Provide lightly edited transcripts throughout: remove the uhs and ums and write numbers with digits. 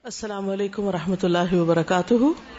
السلام علیکم ورحمۃ اللہ وبرکاتہ۔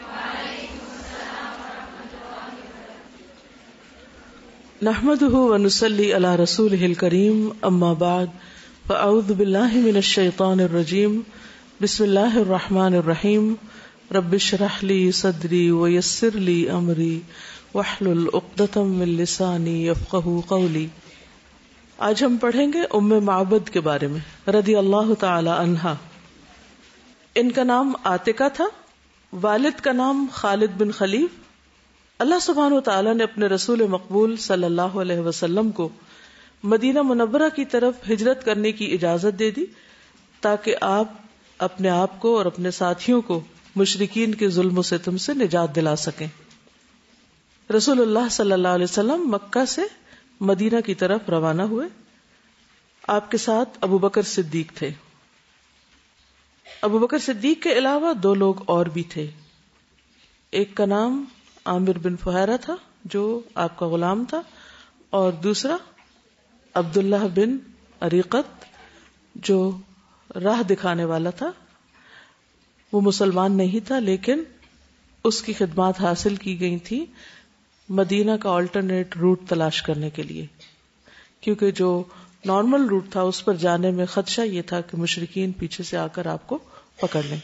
نحمده ونصلی علی رسوله الکریم، اما بعد فاعوذ باللہ من الشیطان الرجیم، بسم اللہ الرحمن الرحیم، رب اشرح لی صدری ویسر لی امری واحلل عقدۃ من لسانی یفقہوا قولی۔ آج ہم پڑھیں گے ام معبد کے بارے میں رضی اللہ تعالی عنہا۔ ان کا نام عاتکہ تھا، والد کا نام خالد بن خلیف۔ اللہ سبحانہ وتعالی نے اپنے رسول مقبول صلی اللہ علیہ وسلم کو مدینہ منورہ کی طرف ہجرت کرنے کی اجازت دے دی تاکہ آپ اپنے آپ کو اور اپنے ساتھیوں کو مشرکین کے ظلم و ستم سے نجات دلا سکیں۔ رسول اللہ صلی اللہ علیہ وسلم مکہ سے مدینہ کی طرف روانہ ہوئے۔ آپ کے ساتھ ابو بکر صدیق تھے۔ ابو بکر صدیق کے علاوہ دو لوگ اور بھی تھے۔ ایک کا نام عامر بن فہیرہ تھا جو آپ کا غلام تھا، اور دوسرا عبداللہ بن عریقت جو راہ دکھانے والا تھا۔ وہ مسلمان نہیں تھا لیکن اس کی خدمات حاصل کی گئی تھی مدینہ کا آلٹرنیٹ روٹ تلاش کرنے کے لیے، کیونکہ جو نارمل روٹ تھا اس پر جانے میں خدشہ یہ تھا کہ مشرکین پیچھے سے آ کر آپ کو پکڑ لیں۔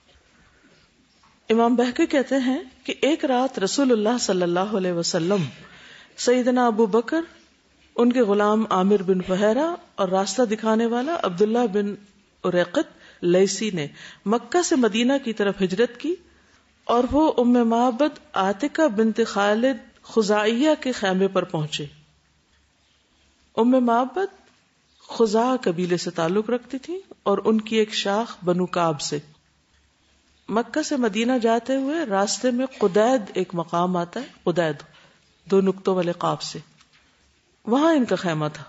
امام بہقی کہتے ہیں کہ ایک رات رسول اللہ صلی اللہ علیہ وسلم، سیدنا ابو بکر، ان کے غلام عامر بن فہیرہ اور راستہ دکھانے والا عبداللہ بن عریقت لیثی نے مکہ سے مدینہ کی طرف ہجرت کی، اور وہ ام معبد عاتکہ بنت خالد خزاعیہ کے خیمے پر پہنچے۔ ام معبد خزاع قبیلے سے تعلق رکھتی تھی اور ان کی ایک شاخ بنو کعب سے۔ مکہ سے مدینہ جاتے ہوئے راستے میں قدید ایک مقام آتا ہے، قدید دو نقطوں والے قاف سے، وہاں ان کا خیمہ تھا۔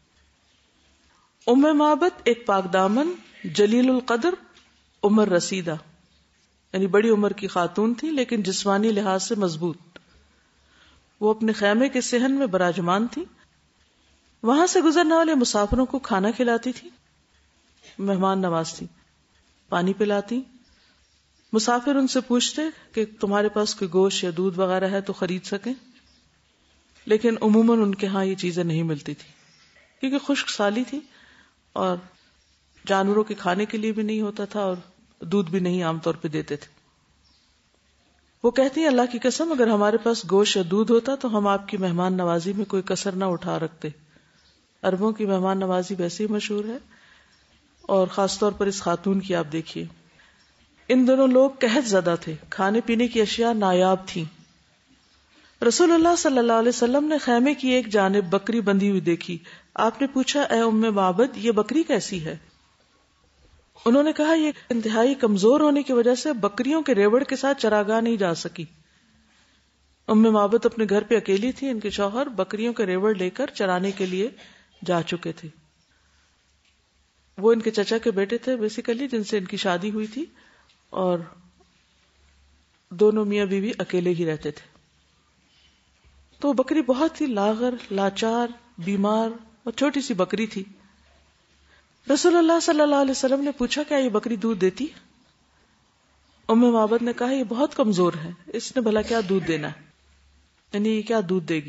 ام معبد ایک پاک دامن، جلیل القدر، عمر رسیدہ، یعنی بڑی عمر کی خاتون تھی لیکن جسمانی لحاظ سے مضبوط۔ وہ اپنے خیمے کے صحن میں براجمان تھی۔ وہاں سے گزرنے والے مسافروں کو کھانا کھلاتی تھی، مہمان نواز تھی، پانی پلاتی۔ مسافر ان سے پوچھتے کہ تمہارے پاس کوئی گوشت یا دودھ وغیرہ ہے تو خرید سکیں، لیکن عموماً ان کے ہاں یہ چیزیں نہیں ملتی تھی کیونکہ خشک سالی تھی اور جانوروں کے کھانے کے لیے بھی نہیں ہوتا تھا، اور دودھ بھی نہیں عام طور پہ دیتے تھے۔ وہ کہتی ہیں اللہ کی قسم اگر ہمارے پاس گوشت یا دودھ ہوتا تو ہم آپ کی مہمان نوازی میں کوئی کسر نہ اٹھا رکھتے۔ عربوں کی مہمان نوازی ویسے ہی مشہور ہے، اور خاص طور پر اس خاتون کی آپ دیکھیے۔ ان دونوں لوگ قحط زدہ تھے، کھانے پینے کی اشیاء نایاب تھیں۔ رسول اللہ صلی اللہ علیہ وسلم نے خیمے کی ایک جانب بکری بندھی ہوئی دیکھی۔ آپ نے پوچھا اے ام معبد، یہ بکری کیسی ہے؟ انہوں نے کہا یہ انتہائی کمزور ہونے کی وجہ سے بکریوں کے ریوڑ کے ساتھ چراگاہ نہیں جا سکی۔ ام معبد اپنے گھر پہ اکیلی تھی، ان کے شوہر بکریوں کے ریوڑ لے کر چرانے کے لیے جا چکے تھے۔ وہ ان کے چچا کے بیٹے تھے بیسیکلی، جن سے ان کی شادی ہوئی تھی، اور دونوں میاں بیوی اکیلے ہی رہتے تھے۔ تو بکری بہت ہی لاغر، لاچار، بیمار اور چھوٹی سی بکری تھی۔ رسول اللہ صلی اللہ علیہ وسلم نے پوچھا کیا یہ بکری دودھ دیتی؟ ام معبد نے کہا یہ بہت کمزور ہے، اس نے بھلا کیا دودھ دینا ہے، یعنی یہ کیا دودھ دے گی؟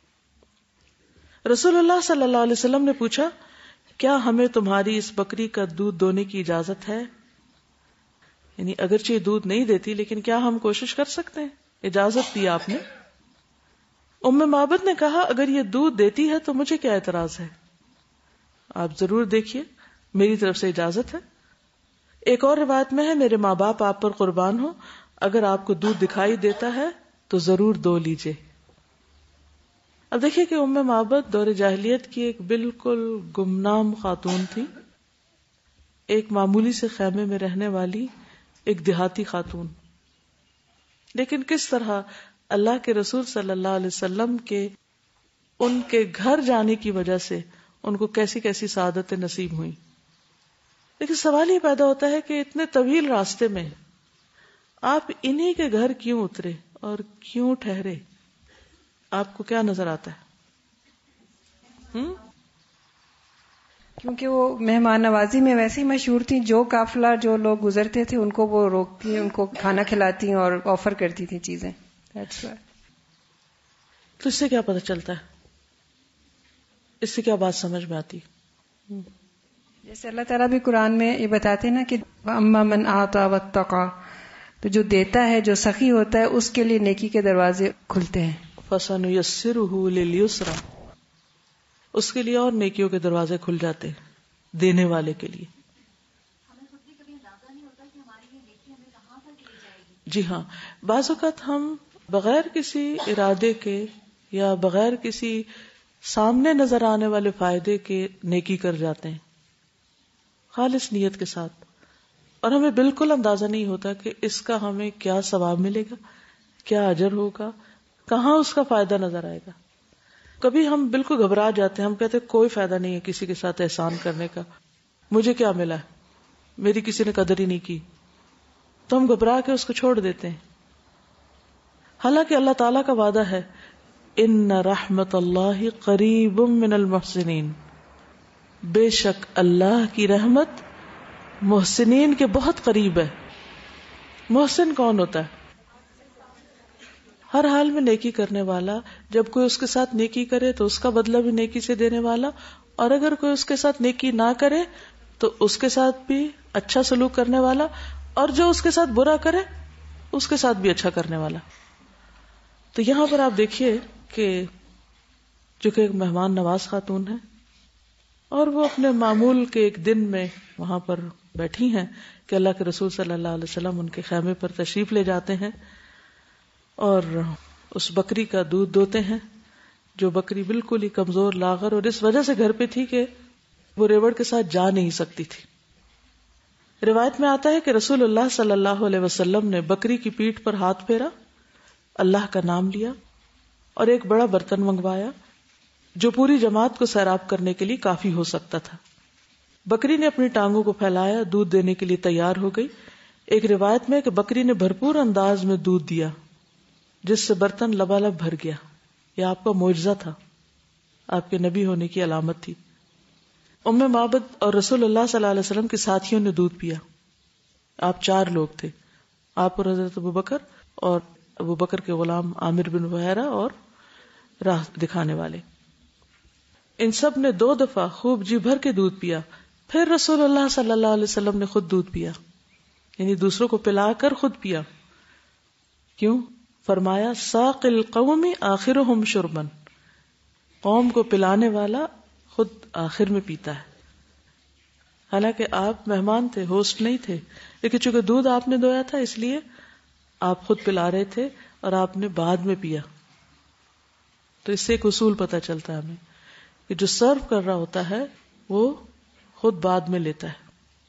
رسول اللہ صلی اللہ علیہ وسلم نے پوچھا کیا ہمیں تمہاری اس بکری کا دودھ دونے کی اجازت ہے؟ یعنی اگرچہ یہ دودھ نہیں دیتی لیکن کیا ہم کوشش کر سکتے ہیں؟ اجازت دی آپ نے۔ ام معبد نے کہا اگر یہ دودھ دیتی ہے تو مجھے کیا اعتراض ہے، آپ ضرور دیکھیے، میری طرف سے اجازت ہے۔ ایک اور روایت میں ہے میرے ماں باپ آپ پر قربان ہو، اگر آپ کو دودھ دکھائی دیتا ہے تو ضرور دو لیجئے۔ اب دیکھیے کہ ام معبد دور جاہلیت کی ایک بالکل گمنام خاتون تھی، ایک معمولی سے خیمے میں رہنے والی ایک دیہاتی خاتون، لیکن کس طرح اللہ کے رسول صلی اللہ علیہ وسلم کے ان کے گھر جانے کی وجہ سے ان کو کیسی کیسی سعادتیں نصیب ہوئیں۔ لیکن سوال یہ پیدا ہوتا ہے کہ اتنے طویل راستے میں آپ انہی کے گھر کیوں اترے اور کیوں ٹھہرے؟ آپ کو کیا نظر آتا ہے؟ کیونکہ وہ مہمان نوازی میں ویسے ہی مشہور تھیں، جو قافلہ جو لوگ گزرتے تھے ان کو وہ روکتی، ان کو کھانا کھلاتی اور آفر کرتی تھی چیزیں. تو اس سے کیا پتہ چلتا ہے، اس سے کیا بات سمجھ میں آتی؟ جیسے اللہ تعالیٰ بھی قرآن میں یہ بتاتے ہیں نا کہ اما من اعطى واتقى، تو جو دیتا ہے، جو سخی ہوتا ہے، اس کے لیے نیکی کے دروازے کھلتے ہیں. فَسَنُيَسِّرُهُ لِلْيُسْرَى، اس کے لیے اور نیکیوں کے دروازے کھل جاتے ہیں دینے والے کے لیے. ہمیں خود بھی کبھی اندازہ نہیں ہوتا کہ ہماری یہ نیکی ہمیں کہاں تک لے جائے گی. جی ہاں، بعض اوقات ہم بغیر کسی ارادے کے یا بغیر کسی سامنے نظر آنے والے فائدے کے نیکی کر جاتے ہیں خالص نیت کے ساتھ، اور ہمیں بالکل اندازہ نہیں ہوتا کہ اس کا ہمیں کیا ثواب ملے گا، کیا اجر ہوگا، کہاں اس کا فائدہ نظر آئے گا. کبھی ہم بالکل گھبرا جاتے ہیں، ہم کہتے ہیں کوئی فائدہ نہیں ہے کسی کے ساتھ احسان کرنے کا، مجھے کیا ملا ہے، میری کسی نے قدر ہی نہیں کی، تو ہم گھبرا کے اس کو چھوڑ دیتے ہیں. حالانکہ اللہ تعالیٰ کا وعدہ ہے ان رحمت اللہ قریب من المحسنین، بے شک اللہ کی رحمت محسنین کے بہت قریب ہے. محسن کون ہوتا ہے؟ ہر حال میں نیکی کرنے والا. جب کوئی اس کے ساتھ نیکی کرے تو اس کا بدلہ بھی نیکی سے دینے والا، اور اگر کوئی اس کے ساتھ نیکی نہ کرے تو اس کے ساتھ بھی اچھا سلوک کرنے والا، اور جو اس کے ساتھ برا کرے اس کے ساتھ بھی اچھا کرنے والا. تو یہاں پر آپ دیکھیے کہ جو کہ ایک مہمان نواز خاتون ہے، اور وہ اپنے معمول کے ایک دن میں وہاں پر بیٹھی ہیں کہ اللہ کے رسول صلی اللہ علیہ وسلم ان کے خیمے پر تشریف لے جاتے ہیں اور اس بکری کا دودھ دوتے ہیں، جو بکری بالکل ہی کمزور لاغر اور اس وجہ سے گھر پہ تھی کہ وہ ریوڑ کے ساتھ جا نہیں سکتی تھی. روایت میں آتا ہے کہ رسول اللہ صلی اللہ علیہ وسلم نے بکری کی پیٹھ پر ہاتھ پھیرا، اللہ کا نام لیا اور ایک بڑا برتن منگوایا جو پوری جماعت کو سیراب کرنے کے لیے کافی ہو سکتا تھا. بکری نے اپنی ٹانگوں کو پھیلایا، دودھ دینے کے لیے تیار ہو گئی. ایک روایت میں کہ بکری نے بھرپور انداز میں دودھ دیا جس سے برتن لبالب بھر گیا. یہ آپ کا معجزہ تھا، آپ کے نبی ہونے کی علامت تھی. ام معبد اور رسول اللہ صلی اللہ علیہ وسلم کے ساتھیوں نے دودھ پیا. آپ 4 لوگ تھے، آپ اور حضرت ابوبکر اور ابوبکر کے غلام عامر بن بحیرہ اور راہ دکھانے والے. ان سب نے 2 دفعہ خوب جی بھر کے دودھ پیا. پھر رسول اللہ صلی اللہ علیہ وسلم نے خود دودھ پیا، یعنی دوسروں کو پلا کر خود پیا. کیوں؟ فرمایا ساق القوم آخرهم شربا، قوم کو پلانے والا خود آخر میں پیتا ہے. حالانکہ آپ مہمان تھے، ہوسٹ نہیں تھے، لیکن چونکہ دودھ آپ نے دویا تھا اس لیے آپ خود پلا رہے تھے اور آپ نے بعد میں پیا. تو اس سے ایک اصول پتہ چلتا ہے ہمیں کہ جو سرو کر رہا ہوتا ہے وہ خود بعد میں لیتا ہے.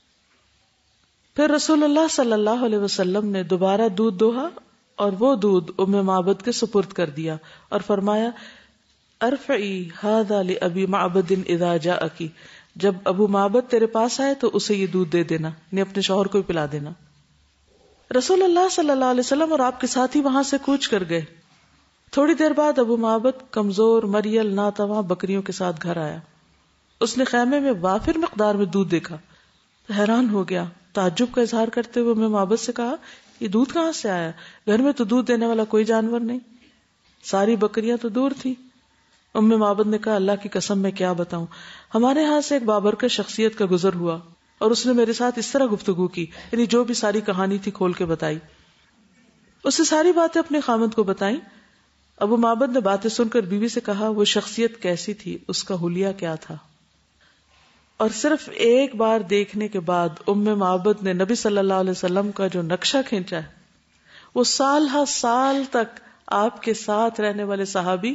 پھر رسول اللہ صلی اللہ علیہ وسلم نے دوبارہ دودھ دوہا اور وہ دودھ ام معبد کے سپرد کر دیا اور فرمایا ارفعی ھذا لأبی معبد اذا جاءکی، جب ابو معبد تیرے پاس آئے تو اسے یہ دودھ دے دینا، یعنی اپنے شوہر کو ہی پلا دینا. رسول اللہ صلی اللہ علیہ وسلم اور آپ کے ساتھی وہاں سے کوچ کر گئے. تھوڑی دیر بعد ابو معبد کمزور مریل ناتواں بکریوں کے ساتھ گھر آیا. اس نے خیمے میں وافر مقدار میں دودھ دیکھا، حیران ہو گیا. تعجب کا اظہار کرتے ہوئے ام معبد سے کہا یہ دودھ کہاں سے آیا؟ گھر میں تو دودھ دینے والا کوئی جانور نہیں، ساری بکریاں تو دور تھی. ام معبد نے کہا اللہ کی قسم میں کیا بتاؤں، ہمارے ہاں سے ایک بابرکت شخصیت کا گزر ہوا اور اس نے میرے ساتھ اس طرح گفتگو کی، یعنی جو بھی ساری کہانی تھی کھول کے بتائی. اس نے ساری باتیں اپنے خامند کو بتائیں. ابو معبد نے باتیں سن کر بیوی سے کہا وہ شخصیت کیسی تھی، اس کا حلیہ کیا تھا؟ اور صرف ایک بار دیکھنے کے بعد ام معبد نے نبی صلی اللہ علیہ وسلم کا جو نقشہ کھینچا ہے، وہ سال ہر سال تک آپ کے ساتھ رہنے والے صحابی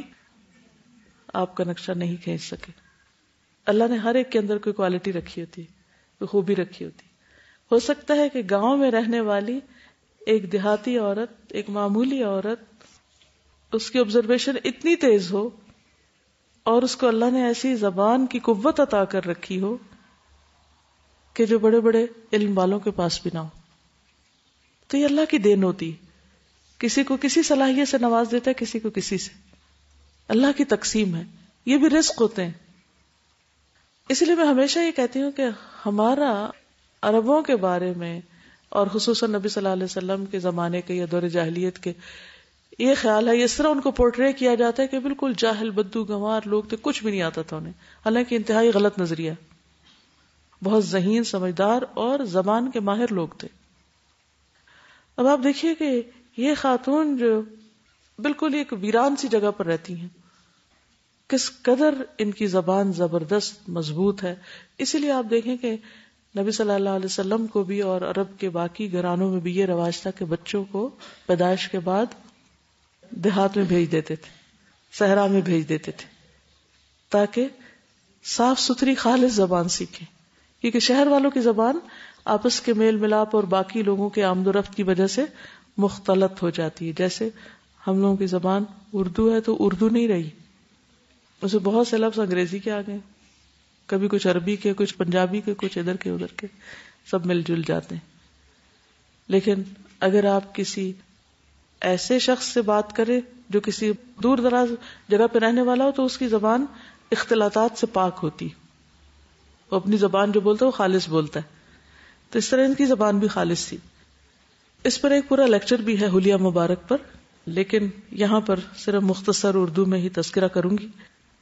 آپ کا نقشہ نہیں کھینچ سکے. اللہ نے ہر ایک کے اندر کوئی کوالٹی رکھی ہوتی، کوئی خوبی رکھی ہوتی. ہو سکتا ہے کہ گاؤں میں رہنے والی ایک دیہاتی عورت، ایک معمولی عورت، اس کی آبزرویشن اتنی تیز ہو اور اس کو اللہ نے ایسی زبان کی قوت عطا کر رکھی ہو کہ جو بڑے بڑے علم والوں کے پاس بھی نہ ہو. تو یہ اللہ کی دین ہوتی، کسی کو کسی صلاحیت سے نواز دیتا ہے، کسی کو کسی سے. اللہ کی تقسیم ہے، یہ بھی رزق ہوتے ہیں. اس لیے میں ہمیشہ یہ کہتی ہوں کہ ہمارا عربوں کے بارے میں اور خصوصاً نبی صلی اللہ علیہ وسلم کے زمانے کے یا دور جاہلیت کے یہ خیال ہے، اس طرح ان کو پورٹرے کیا جاتا ہے کہ بالکل جاہل بدو گنوار لوگ تھے، کچھ بھی نہیں آتا تھا انہیں، حالانکہ انتہائی غلط نظریہ، بہت ذہین، سمجھدار اور زبان کے ماہر لوگ تھے۔ اب آپ دیکھیے کہ یہ خاتون جو بالکل ایک ویران سی جگہ پر رہتی ہیں، کس قدر ان کی زبان زبردست مضبوط ہے۔ اسی لیے آپ دیکھیں کہ نبی صلی اللہ علیہ وسلم کو بھی اور عرب کے باقی گھرانوں میں بھی یہ رواج تھا کہ بچوں کو پیدائش کے بعد دیہات میں بھیج دیتے تھے، صحرا میں بھیج دیتے تھے، تاکہ صاف ستھری خالص زبان سیکھیں، کیونکہ شہر والوں کی زبان آپس کے میل ملاپ اور باقی لوگوں کے آمد و رفت کی وجہ سے مختلط ہو جاتی ہے۔ جیسے ہم لوگوں کی زبان اردو ہے تو اردو نہیں رہی، اسے بہت سے لفظ انگریزی کے آ گئے، کبھی کچھ عربی کے، کچھ پنجابی کے، کچھ ادھر کے ادھر کے، سب مل جل جاتے ہیں۔ لیکن اگر آپ کسی ایسے شخص سے بات کریں جو کسی دور دراز جگہ پہ رہنے والا ہو تو اس کی زبان اختلاطات سے پاک ہوتی، وہ اپنی زبان جو بولتا ہے وہ خالص بولتا ہے، تو اس طرح ان کی زبان بھی خالص تھی۔ اس پر ایک پورا لیکچر بھی ہے حلیہ مبارک پر، لیکن یہاں پر صرف مختصر اردو میں ہی تذکرہ کروں گی۔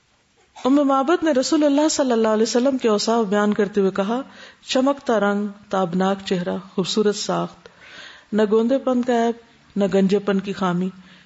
ام معبد نے رسول اللہ صلی اللہ علیہ وسلم کے اوصاف بیان کرتے ہوئے کہا، چمکتا رنگ، تابناک چہرہ، خوبصورت ساخت، نہ گوندے پن کا عیب نہ گنجے پن کی خامی،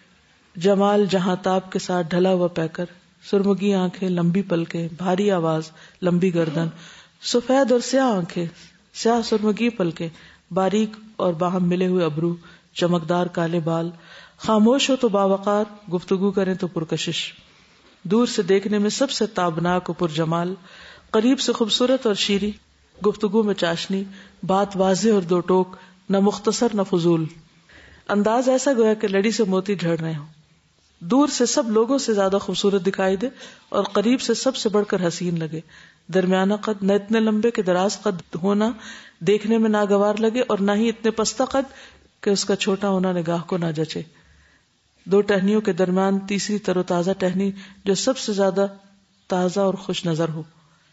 جمال جہاں تاب کے ساتھ ڈھلا ہوا پیکر، سرمگی آنکھیں، لمبی پلکیں، بھاری آواز، لمبی گردن، سفید اور سیاہ آنکھیں، سیاہ سرمگی پلکیں، باریک اور باہم ملے ہوئے ابرو، چمکدار کالے بال، خاموش ہو تو باوقار، گفتگو کریں تو پرکشش، دور سے دیکھنے میں سب سے تابناک و پرجمال، قریب سے خوبصورت اور شیریں، گفتگو میں چاشنی، بات واضح اور دو ٹوک، نہ مختصر نہ فضول، انداز ایسا گویا کہ لڑی سے موتی جھڑ رہے ہوں، دور سے سب لوگوں سے زیادہ خوبصورت دکھائی دے اور قریب سے سب سے بڑھ کر حسین لگے، درمیانہ قد، نہ اتنے لمبے کہ دراز قد ہونا دیکھنے میں ناگوار لگے اور نہ ہی اتنے پستہ قد کہ اس کا چھوٹا ہونا نگاہ کو نہ جچے، دو ٹہنیوں کے درمیان تیسری تر و تازہ ٹہنی جو سب سے زیادہ تازہ اور خوش نظر ہو،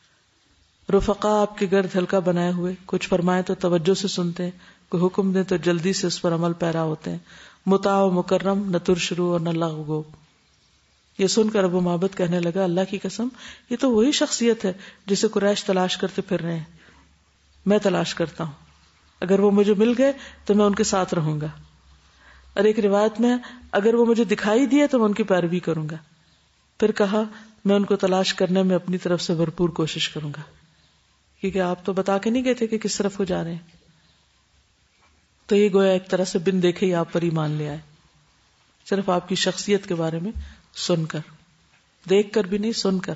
رفقا آپ کے گرد ہلکا بنائے ہوئے، کچھ فرمائے تو توجہ سے سنتے ہیں، کوئی حکم دے تو جلدی سے اس پر عمل پیرا ہوتے ہیں، مطاع و مکرم، نہ ترشرو اور نہ لغو گو۔ یہ سن کر ابو معبد کہنے لگا، اللہ کی قسم، یہ تو وہی شخصیت ہے جسے قریش تلاش کرتے پھر رہے ہیں، میں تلاش کرتا ہوں، اگر وہ مجھے مل گئے تو میں ان کے ساتھ رہوں گا، اور ایک روایت میں اگر وہ مجھے دکھائی دیے تو میں ان کی پیروی کروں گا۔ پھر کہا، میں ان کو تلاش کرنے میں اپنی طرف سے بھرپور کوشش کروں گا، کیونکہ آپ تو بتا کے نہیں گئے تھے کہ کس طرف کو جا رہے ہیں۔ تو یہ گویا ایک طرح سے بن دیکھے ہی آپ پر ایمان لے آئے، صرف آپ کی شخصیت کے بارے میں سن کر، دیکھ کر بھی نہیں، سن کر۔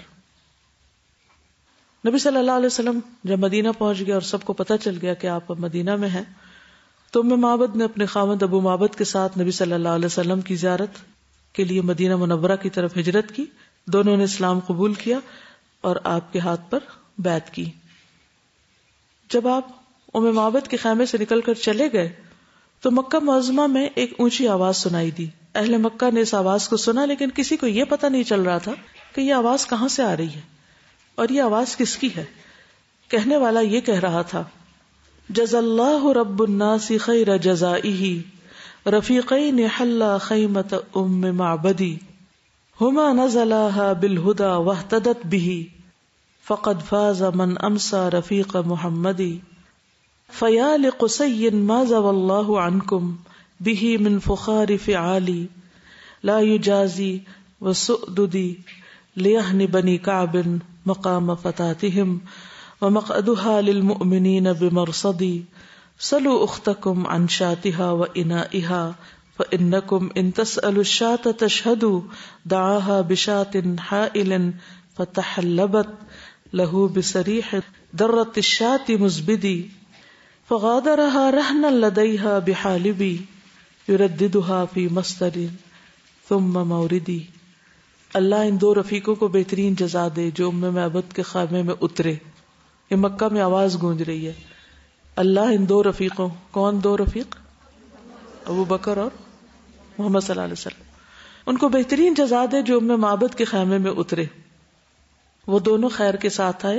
نبی صلی اللہ علیہ وسلم جب مدینہ پہنچ گیا اور سب کو پتہ چل گیا کہ آپ اب مدینہ میں ہیں، تو ام معبد نے اپنے خاوند ابو معبد کے ساتھ نبی صلی اللہ علیہ وسلم کی زیارت کے لیے مدینہ منورہ کی طرف ہجرت کی، دونوں نے اسلام قبول کیا اور آپ کے ہاتھ پر بیعت کی۔ جب آپ ام معبد کے خیمے سے نکل کر چلے گئے تو مکہ معظمہ میں ایک اونچی آواز سنائی دی۔ اہل مکہ نے اس آواز کو سنا، لیکن کسی کو یہ پتہ نہیں چل رہا تھا کہ یہ آواز کہاں سے آ رہی ہے اور یہ آواز کس کی ہے۔ کہنے والا یہ کہہ رہا تھا، جزا اللہ رب الناس خیر جزائہ رفیقین حلا خیمۃ ام معبدی ہما نزلاها بالہدی واہتدت بہ فقد فاز من امسى رفیق محمدی فیا لقصی ما زوى اللہ عنکم بہ من فخار فعالی لا یجازی وسؤددی لیہن بنی کعب مقام فتاتہم ومقعدها للمؤمنین بمرصدی صلوا اختکم عن شاتها وانائها فانکم ان تسألوا الشاة تشهدوا دعاها بشاة حائل فتحلبت له بصریح درت الشاة مزبدی فغادرها رهنا لديها بحالبی یرددها فی مصدر ثم موردی۔ اللہ ان دو رفیقوں کو بہترین جزا دے جو ام معبد کے خیمے میں اترے۔ یہ مکہ میں آواز گونج رہی ہے، اللہ ان دو رفیقوں، کون دو رفیق؟ ابو بکر اور محمد صلی اللہ علیہ وسلم، ان کو بہترین جزا دے جو ام معبد کے خیمے میں اترے۔ وہ دونوں خیر کے ساتھ آئے،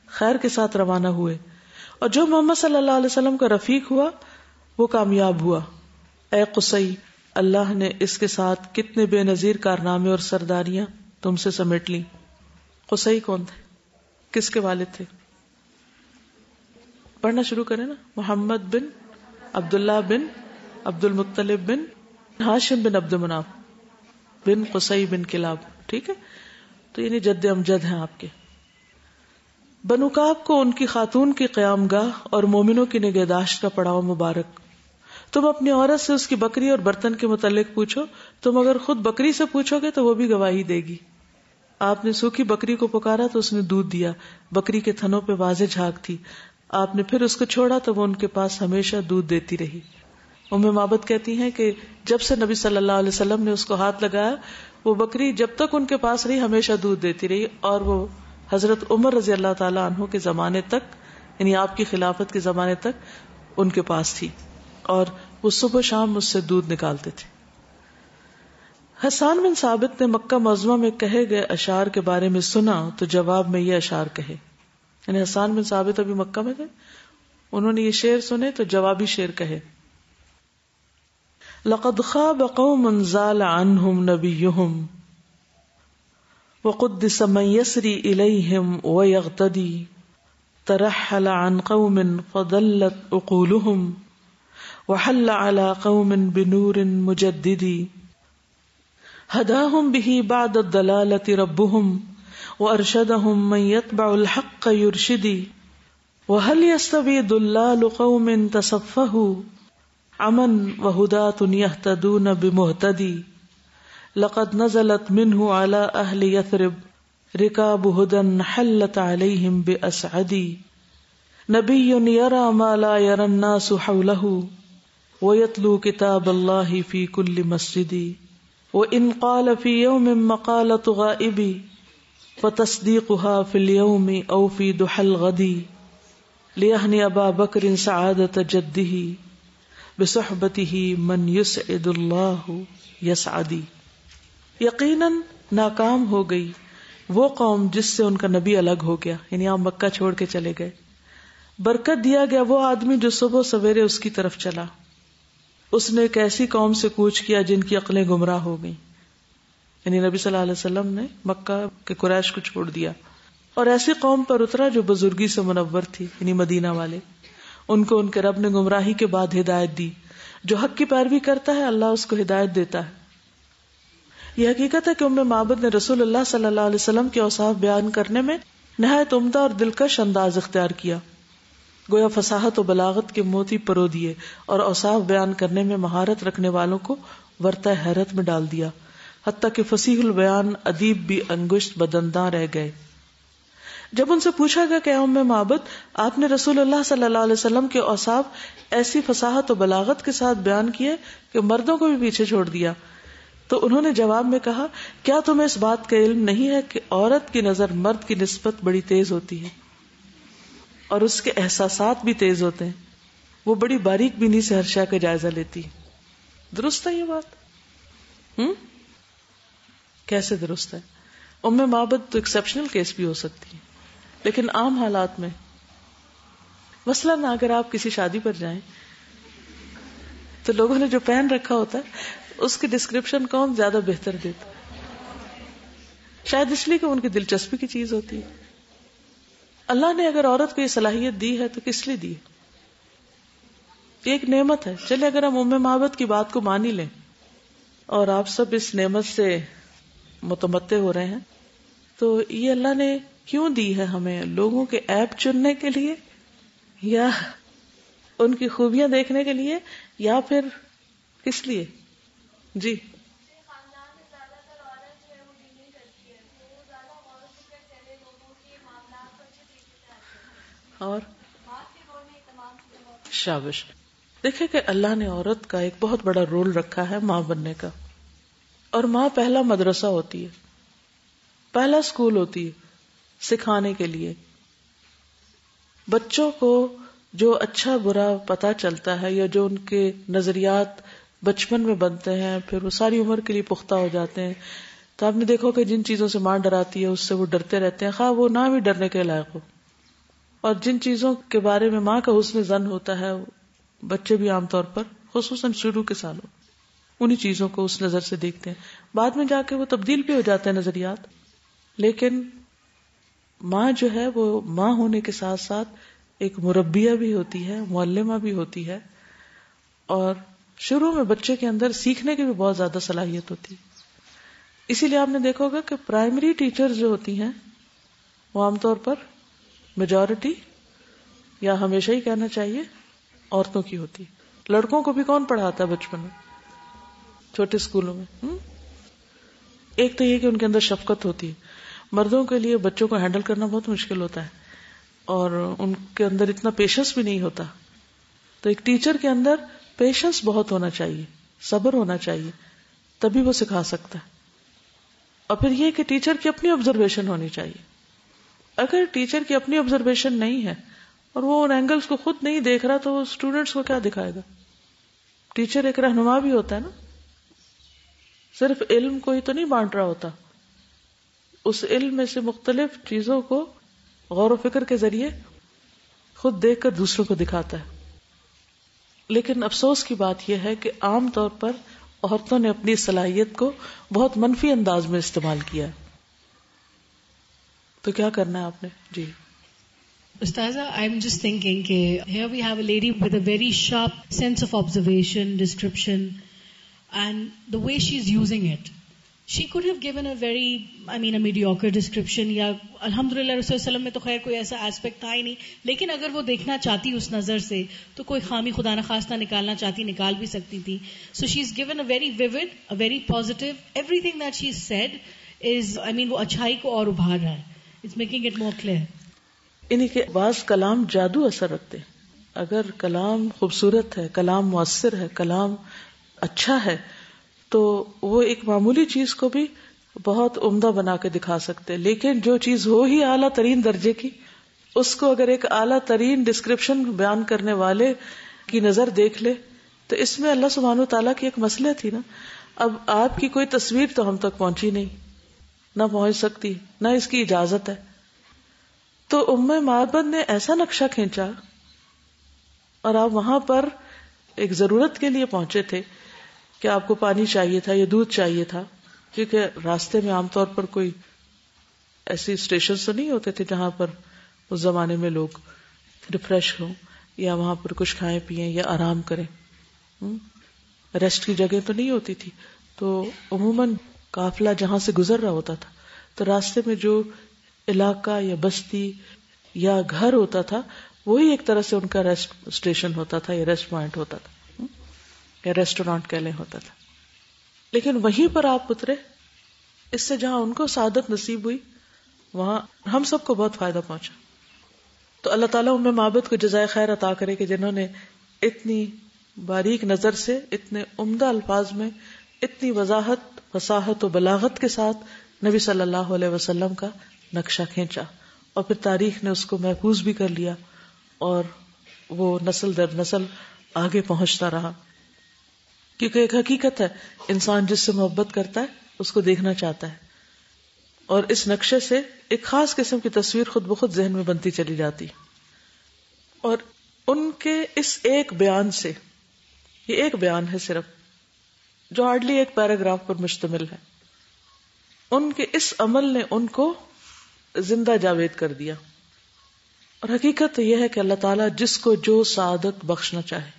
خیر کے ساتھ روانہ ہوئے، اور جو محمد صلی اللہ علیہ وسلم کا رفیق ہوا وہ کامیاب ہوا۔ اے قصی، اللہ نے اس کے ساتھ کتنے بے نظیر کارنامے اور سرداریاں تم سے سمیٹ لی۔ قصی کون تھے؟ کس کے والد تھے؟ پڑھنا شروع کریں نا۔ محمد بن عبداللہ بن عبد المطلب بن ہاشم بن عبد مناف بن قصی بن کلاب، ٹھیک ہے؟ تو یعنی جد امجد ہیں آپ کے۔ بنو کعب کو ان کی خاتون کی قیام گاہ اور مومنوں کی نگہداشت کا پڑاؤ مبارک۔ تم اپنی عورت سے اس کی بکری اور برتن کے متعلق پوچھو، تم اگر خود بکری سے پوچھو گے تو وہ بھی گواہی دے گی۔ آپ نے سوکھی بکری کو پکارا تو اس نے دودھ دیا، بکری کے تھنوں پہ واضح جھاگ تھی۔ آپ نے پھر اس کو چھوڑا تو وہ ان کے پاس ہمیشہ دودھ دیتی رہی۔ ام معبد کہتی ہیں کہ جب سے نبی صلی اللہ علیہ وسلم نے اس کو ہاتھ لگایا، وہ بکری جب تک ان کے پاس رہی ہمیشہ دودھ دیتی رہی، اور وہ حضرت عمر رضی اللہ تعالی عنہ کے زمانے تک، یعنی آپ کی خلافت کے زمانے تک ان کے پاس تھی، اور وہ صبح شام اس سے دودھ نکالتے تھے۔ حسان بن ثابت نے مکہ معظمہ میں کہے گئے اشعار کے بارے میں سنا تو جواب میں یہ اشعار کہے، یعنی حسان بن ثابت ابھی مکہ میں تھے، انہوں نے یہ شعر سنے تو جوابی شعر کہے۔ لقد خاب قوم زال عنهم نبيهم وقدس من يسري إليهم ويغتدي ترحل عن قوم فضلت عقولهم وحل على قوم بنور مجدد هداهم به بعد الضلالة ربهم وأرشدهم من يتبع الحق يرشدي وهل يستوي ضلال قوم تصفهوا عمن وهداة يهتدون بمهتدي لقد نزلت منه على أهل يثرب ركاب هدى حلت عليهم بأسعدي نبي يرى ما لا يرى الناس حوله ويتلو كتاب الله في كل مسجد وإن قال في يوم مقالة غائب فتصديقها في اليوم أو في ضحى الغد ليهني أبا بكر سعادة جده بصحبته من يسعد الله يسعدي۔ یقیناً ناکام ہو گئی وہ قوم جس سے ان کا نبی الگ ہو گیا، یعنی آپ مکہ چھوڑ کے چلے گئے۔ برکت دیا گیا وہ آدمی جو صبح سویرے اس کی طرف چلا۔ اس نے ایک ایسی قوم سے کوچ کیا جن کی عقلیں گمراہ ہو گئیں، یعنی نبی صلی اللہ علیہ وسلم نے مکہ کے قریش کو چھوڑ دیا اور ایسی قوم پر اترا جو بزرگی سے منور تھی، یعنی مدینہ والے۔ ان کو ان کے رب نے گمراہی کے بعد ہدایت دی۔ جو حق کی پیروی کرتا ہے اللہ اس کو ہدایت دیتا ہے۔ یہ حقیقت ہے کہ ام معبد نے رسول اللہ صلی اللہ علیہ وسلم کے اوصاف بیان کرنے میں نہایت عمدہ اور دلکش انداز اختیار کیا، گویا فصاحت و بلاغت کے موتی پرو دیے اور اوصاف بیان کرنے میں مہارت رکھنے والوں کو ورطہ حیرت میں ڈال دیا، حتیٰ کہ فصیح البیان ادیب بھی انگشت بدنداں رہ گئے۔ جب ان سے پوچھا گیا کہ ام معبد، آپ نے رسول اللہ صلی اللہ علیہ وسلم کے اوصاف ایسی فصاحت و بلاغت کے ساتھ بیان کیے کہ مردوں کو بھی پیچھے چھوڑ دیا، تو انہوں نے جواب میں کہا، کیا تمہیں اس بات کا علم نہیں ہے کہ عورت کی نظر مرد کی نسبت بڑی تیز ہوتی ہے اور اس کے احساسات بھی تیز ہوتے ہیں، وہ بڑی باریک بینی سے ہر شے کا جائزہ لیتی ہے۔ درست ہے یہ بات؟ کیسے درست ہے؟ ام معبد تو ایکسیپشنل کیس بھی ہو سکتی ہے، لیکن عام حالات میں مثلاً اگر آپ کسی شادی پر جائیں تو لوگوں نے جو پہن رکھا ہوتا ہے اس کی ڈسکرپشن کون زیادہ بہتر دیتا؟ شاید اس لیے کہ ان کی دلچسپی کی چیز ہوتی ہے۔ اللہ نے اگر عورت کو یہ صلاحیت دی ہے تو کس لیے دی ہے؟ یہ ایک نعمت ہے۔ چلے اگر ہم ام معبد کی بات کو مان ہی لیں اور آپ سب اس نعمت سے متمتع ہو رہے ہیں، تو یہ اللہ نے کیوں دی ہے ہمیں؟ لوگوں کے عیب چننے کے لیے، یا ان کی خوبیاں دیکھنے کے لیے، یا پھر کس لیے؟ جی اور شابش۔ دیکھیں کہ اللہ نے عورت کا ایک بہت بڑا رول رکھا ہے ماں بننے کا، اور ماں پہلا مدرسہ ہوتی ہے، پہلا اسکول ہوتی ہے سکھانے کے لیے۔ بچوں کو جو اچھا برا پتا چلتا ہے یا جو ان کے نظریات بچپن میں بنتے ہیں پھر وہ ساری عمر کے لیے پختہ ہو جاتے ہیں، تو آپ نے دیکھو کہ جن چیزوں سے ماں ڈراتی ہے اس سے وہ ڈرتے رہتے ہیں، خواہ وہ نہ بھی ڈرنے کے لائق ہو۔ اور جن چیزوں کے بارے میں ماں کا حسن ظن ہوتا ہے بچے بھی عام طور پر خصوصاً شروع کے سالوں انہی چیزوں کو اس نظر سے دیکھتے ہیں. بعد میں جا کے وہ تبدیل بھی ہو جاتے ہیں نظریات. لیکن ماں جو ہے وہ ماں ہونے کے ساتھ ساتھ ایک مربیہ بھی ہوتی ہے, معلمہ بھی ہوتی ہے, اور شروع میں بچے کے اندر سیکھنے کی بھی بہت زیادہ صلاحیت ہوتی ہے. اسی لیے آپ نے دیکھا ہوگا کہ پرائمری ٹیچر جو ہوتی ہیں وہ عام طور پر میجورٹی یا ہمیشہ ہی کہنا چاہیے عورتوں کی ہوتی ہے. لڑکوں کو بھی کون پڑھاتا ہے بچپن میں چھوٹے اسکولوں میں؟ ایک تو یہ کہ ان کے اندر شفقت ہوتی ہے. مردوں کے لیے بچوں کو ہینڈل کرنا بہت مشکل ہوتا ہے اور ان کے اندر اتنا پیشنس بھی نہیں ہوتا. تو ایک ٹیچر کے اندر پیشنس بہت ہونا چاہیے, صبر ہونا چاہیے, تبھی وہ سکھا سکتا ہے. اور پھر یہ کہ ٹیچر کی اپنی آبزرویشن ہونی چاہیے. اگر ٹیچر کی اپنی آبزرویشن نہیں ہے اور وہ ان اینگلز کو خود نہیں دیکھ رہا تو وہ اسٹوڈنٹس کو کیا دکھائے گا؟ ٹیچر ایک رہنما بھی ہوتا ہے نا, صرف علم کو ہی تو نہیں بانٹ رہا ہوتا, اس علم میں سے مختلف چیزوں کو غور و فکر کے ذریعے خود دیکھ کر دوسروں کو دکھاتا ہے. لیکن افسوس کی بات یہ ہے کہ عام طور پر عورتوں نے اپنی صلاحیت کو بہت منفی انداز میں استعمال کیا. تو کیا کرنا ہے آپ نے؟ جی Ustaza, I'm just thinking that here we have a lady with a very sharp sense of observation, description, and the way she's using it. She could have given a very, a mediocre description, یا الحمدللہ رسول اللہ علیہ وسلم میں تو خیر کوئی ایسا ایسپیکٹ تھا ہی نہیں, لیکن اگر وہ دیکھنا چاہتی اس نظر سے تو کوئی خامی خدا نہ خواستہ نکالنا چاہتی نکال بھی سکتی تھی. So she's given a very vivid, a very positive, everything that she's said is, وہ اچھائی کو اور ابھار رہا ہے. It's making it more clear. انہیں کے بعض کلام جادو اثر رکھتے ہیں. اگر کلام خوبصورت ہے, کلام مؤثر ہے, کلام اچھا ہے, تو وہ ایک معمولی چیز کو بھی بہت عمدہ بنا کے دکھا سکتے. لیکن جو چیز ہو ہی اعلیٰ ترین درجے کی, اس کو اگر ایک اعلیٰ ترین ڈسکرپشن بیان کرنے والے کی نظر دیکھ لے تو اس میں اللہ سبحانہ وتعالیٰ کی ایک مسئلہ تھی نا. اب آپ کی کوئی تصویر تو ہم تک پہنچی نہیں, نہ پہنچ سکتی, نہ اس کی اجازت ہے. تو معبد نے ایسا نقشہ کھینچا اور آپ وہاں پر ایک ضرورت کے لیے پہنچے تھے کہ آپ کو پانی چاہیے تھا یا دودھ چاہیے تھا, کیونکہ راستے میں عام طور پر کوئی ایسی اسٹیشن تو نہیں ہوتے تھے جہاں پر اس زمانے میں لوگ ریفریش ہوں یا وہاں پر کچھ کھائیں پیئیں یا آرام کریں. ریسٹ کی جگہ تو نہیں ہوتی تھی. تو عموماً قافلہ جہاں سے گزر رہا ہوتا تھا تو راستے میں جو علاقہ یا بستی یا گھر ہوتا تھا وہی ایک طرح سے ان کا ریسٹ اسٹیشن ہوتا تھا یا ریسٹ پوائنٹ ہوتا تھا یا ریسٹورانٹ کہہ لیں ہوتا تھا. لیکن وہیں پر آپ اترے, اس سے جہاں ان کو سعادت نصیب ہوئی وہاں ہم سب کو بہت فائدہ پہنچا. تو اللہ تعالیٰ معبد کو جزائے خیر عطا کرے کہ جنہوں نے اتنی باریک نظر سے, اتنے عمدہ الفاظ میں, اتنی وضاحت, فصاحت و بلاغت کے ساتھ نبی صلی اللہ علیہ وسلم کا نقشہ کھینچا, اور پھر تاریخ نے اس کو محفوظ بھی کر لیا اور وہ نسل در نسل آگے پہنچتا رہا. کیونکہ ایک حقیقت ہے, انسان جس سے محبت کرتا ہے اس کو دیکھنا چاہتا ہے, اور اس نقشے سے ایک خاص قسم کی تصویر خود بخود ذہن میں بنتی چلی جاتی. اور ان کے اس ایک بیان سے, یہ ایک بیان ہے صرف جو ہارڈلی ایک پیراگراف پر مشتمل ہے, ان کے اس عمل نے ان کو زندہ جاوید کر دیا. اور حقیقت یہ ہے کہ اللہ تعالیٰ جس کو جو سعادت بخشنا چاہے.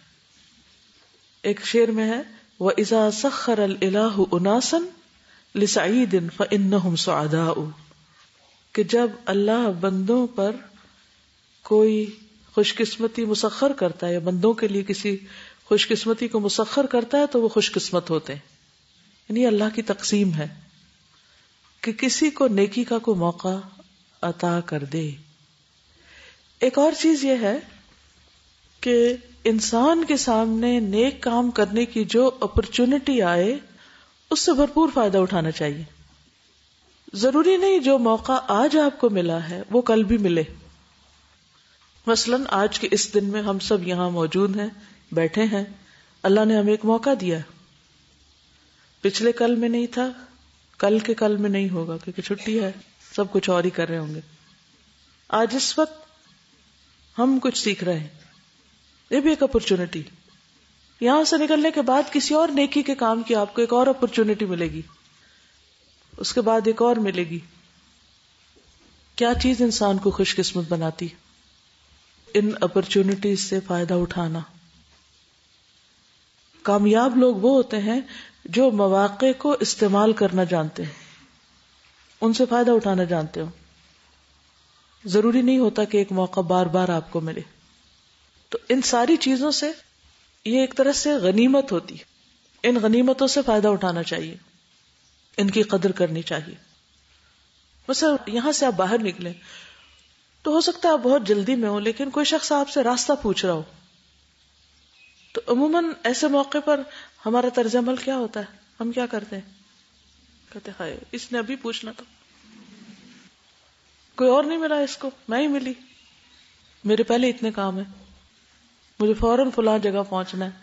ایک شعر میں ہے وَإِذَا سَخَّرَ الْإِلَٰهُ أُنَاسًا لِسَعِيدٍ فَإِنَّهُمْ سُعَدَاءُ, کہ جب اللہ بندوں پر کوئی خوش قسمتی مسخر کرتا ہے یا بندوں کے لیے کسی خوش قسمتی کو مسخر کرتا ہے تو وہ خوش قسمت ہوتے ہیں. یعنی اللہ کی تقسیم ہے کہ کسی کو نیکی کا کوئی موقع عطا کر دے. ایک اور چیز یہ ہے کہ انسان کے سامنے نیک کام کرنے کی جو اپرچونٹی آئے اس سے بھرپور فائدہ اٹھانا چاہیے. ضروری نہیں جو موقع آج آپ کو ملا ہے وہ کل بھی ملے. مثلاً آج کے اس دن میں ہم سب یہاں موجود ہیں, بیٹھے ہیں, اللہ نے ہمیں ایک موقع دیا. پچھلے کل میں نہیں تھا, کل کے کل میں نہیں ہوگا کیونکہ چھٹی ہے, سب کچھ اور ہی کر رہے ہوں گے. آج اس وقت ہم کچھ سیکھ رہے ہیں، یہ بھی ایک اپرچونٹی. یہاں سے نکلنے کے بعد کسی اور نیکی کے کام کی آپ کو ایک اور اپرچونٹی ملے گی، اس کے بعد ایک اور ملے گی. کیا چیز انسان کو خوش قسمت بناتی؟ ان اپرچونٹیز سے فائدہ اٹھانا. کامیاب لوگ وہ ہوتے ہیں جو مواقع کو استعمال کرنا جانتے ہیں، ان سے فائدہ اٹھانا جانتے ہو. ضروری نہیں ہوتا کہ ایک موقع بار بار آپ کو ملے. تو ان ساری چیزوں سے یہ ایک طرح سے غنیمت ہوتی ہے. ان غنیمتوں سے فائدہ اٹھانا چاہیے، ان کی قدر کرنی چاہیے. مثلا یہاں سے آپ باہر نکلیں تو ہو سکتا ہے آپ بہت جلدی میں ہو، لیکن کوئی شخص آپ سے راستہ پوچھ رہا ہو، تو عموماً ایسے موقع پر ہمارا طرز عمل کیا ہوتا ہے؟ ہم کیا کرتے ہیں؟ کہتے ہیں ہائے اس نے ابھی پوچھنا تھا، کوئی اور نہیں ملا اس کو، میں ہی ملی، میرے پہلے اتنے کام ہیں، مجھے فوراً فلاں جگہ پہنچنا ہے.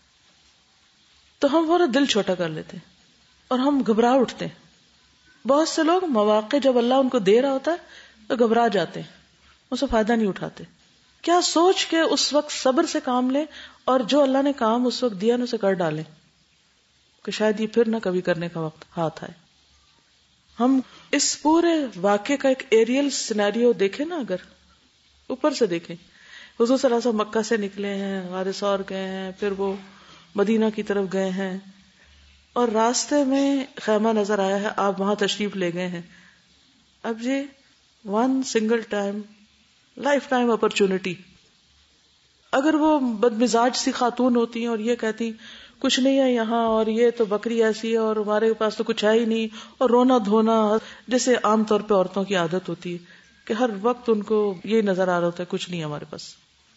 تو ہم فوراً دل چھوٹا کر لیتے ہیں اور ہم گھبرا اٹھتے ہیں. بہت سے لوگ مواقع جب اللہ ان کو دے رہا ہوتا ہے تو گھبرا جاتے ہیں، اسے فائدہ نہیں اٹھاتے. کیا سوچ کے اس وقت صبر سے کام لیں اور جو اللہ نے کام اس وقت دیا نا اسے کر ڈالیں کہ شاید یہ پھر نہ کبھی کرنے کا وقت ہاتھ آئے. ہم اس پورے واقعے کا ایک ایریل سینیریو دیکھیں نا، اگر اوپر سے دیکھیں، حضور صلی اللہ علیہ وسلم مکہ سے نکلے ہیں، غار ثور گئے ہیں، پھر وہ مدینہ کی طرف گئے ہیں اور راستے میں خیمہ نظر آیا ہے، آپ وہاں تشریف لے گئے ہیں. اب یہ one single time lifetime opportunity. اگر وہ بدمزاج سی خاتون ہوتی ہیں اور یہ کہتی کچھ نہیں ہے یہاں اور یہ تو بکری ایسی ہے اور ہمارے پاس تو کچھ ہے ہی نہیں، اور رونا دھونا جیسے عام طور پہ عورتوں کی عادت ہوتی ہے کہ ہر وقت ان کو یہ نظر آ رہا ہوتا ہے کچھ نہیں ہمارے پاس،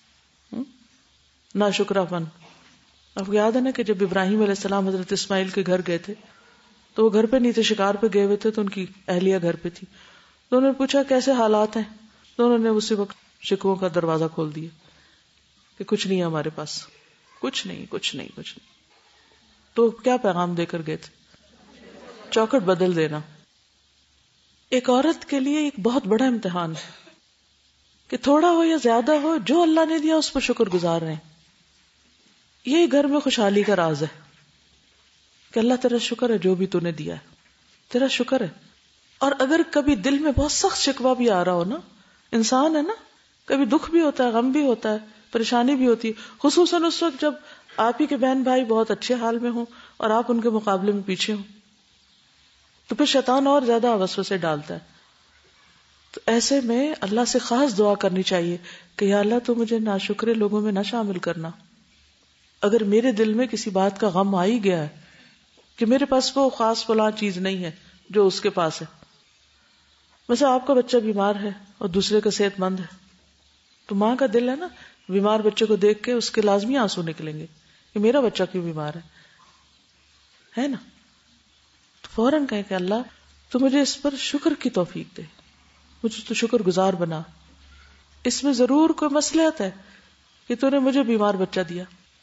ناشکرا پن. آپ کو یاد ہے نا کہ جب ابراہیم علیہ السلام حضرت اسماعیل کے گھر گئے تھے تو وہ گھر پہ نہیں تھے، شکار پہ گئے ہوئے تھے، تو ان کی اہلیہ گھر پہ تھی. تو انہوں نے پوچھا کیسے حالات ہیں، تو انہوں نے اسی وقت شکووں کا دروازہ کھول دیا کہ کچھ نہیں ہے ہمارے پاس، کچھ نہیں کچھ نہیں کچھ نہیں. تو کیا پیغام دے کر گئے تھے؟ چوکھٹ بدل دینا. ایک عورت کے لیے ایک بہت بڑا امتحان ہے کہ تھوڑا ہو یا زیادہ ہو جو اللہ نے دیا اس پر شکر گزار رہے ہیں. یہی گھر میں خوشحالی کا راز ہے کہ اللہ تیرا شکر ہے جو بھی تو نے دیا ہے، تیرا شکر ہے. اور اگر کبھی دل میں بہت سخت شکوہ بھی آ رہا ہو نا، انسان ہے نا، کبھی دکھ بھی ہوتا ہے، غم بھی ہوتا ہے، پریشانی بھی ہوتی ہے، خصوصاً اس وقت جب آپ ہی کے بہن بھائی بہت اچھے حال میں ہوں اور آپ ان کے مقابلے میں پیچھے ہوں، تو پھر شیطان اور زیادہ وسوسے ڈالتا ہے. تو ایسے میں اللہ سے خاص دعا کرنی چاہیے کہ یا اللہ تو مجھے ناشکرے لوگوں میں نہ شامل کرنا. اگر میرے دل میں کسی بات کا غم آ ہی گیا ہے کہ میرے پاس وہ خاص فلاں چیز نہیں ہے جو اس کے پاس ہے، مثلا آپ کا بچہ بیمار ہے اور دوسرے کا صحت مند ہے، تو ماں کا دل ہے نا، بیمار بچے کو دیکھ کے اس کے لازمی آنسو نکلیں گے کہ میرا بچہ کیوں بیمار ہے نا. تو فوراً کہیں کہ اللہ تو مجھے اس پر شکر کی توفیق دے، مجھے تو شکر گزار بنا. اس میں ضرور کوئی مصلحت ہے کہ تو نے مجھے بیمار بچہ دیا،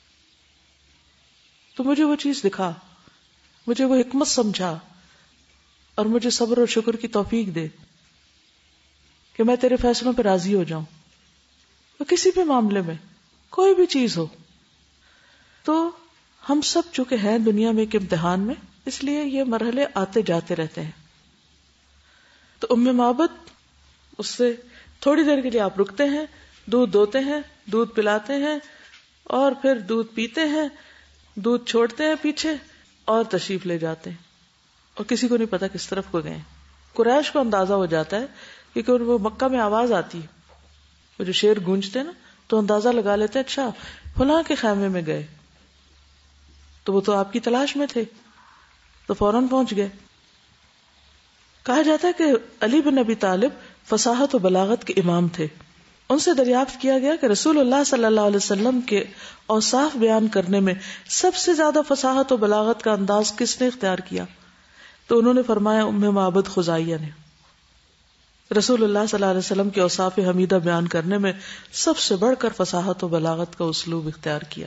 تو مجھے وہ چیز دکھا، مجھے وہ حکمت سمجھا اور مجھے صبر اور شکر کی توفیق دے کہ میں تیرے فیصلوں پہ راضی ہو جاؤں. تو کسی بھی معاملے میں کوئی بھی چیز ہو، تو ہم سب چونکہ ہیں دنیا میں ایک امتحان میں، اس لیے یہ مرحلے آتے جاتے رہتے ہیں. تو ام معبد اس سے تھوڑی دیر کے لیے آپ رکتے ہیں، دودھ دوتے ہیں، دودھ پلاتے ہیں اور پھر دودھ پیتے ہیں، دودھ چھوڑتے ہیں پیچھے اور تشریف لے جاتے ہیں اور کسی کو نہیں پتا کس طرف کو گئے. قریش کو اندازہ ہو جاتا ہے کیونکہ وہ مکہ میں آواز آتی ہے، وہ جو شیر گونجتے ہیں نا، تو اندازہ لگا لیتے ہیں اچھا فلاں کے خیمے میں گئے، تو وہ تو آپ کی تلاش میں تھے، تو فوراً پہنچ گئے. کہا جاتا ہے کہ علی بن ابی طالب فصاحت و بلاغت کے امام تھے. ان سے دریافت کیا گیا کہ رسول اللہ صلی اللہ علیہ وسلم کے اوصاف بیان کرنے میں سب سے زیادہ فصاحت و بلاغت کا انداز کس نے اختیار کیا؟ تو انہوں نے فرمایا ام معبد خزاعیہ نے. رسول اللہ صلی اللہ علیہ وسلم کے اوصاف حمیدہ بیان کرنے میں سب سے بڑھ کر فصاحت و بلاغت کا اسلوب اختیار کیا.